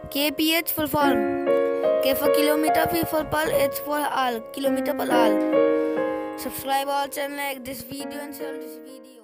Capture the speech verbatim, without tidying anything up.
K P H full form. K for kilometer, P for pearl, H for all. Kilometer per all. Subscribe our channel, like this video and share this video.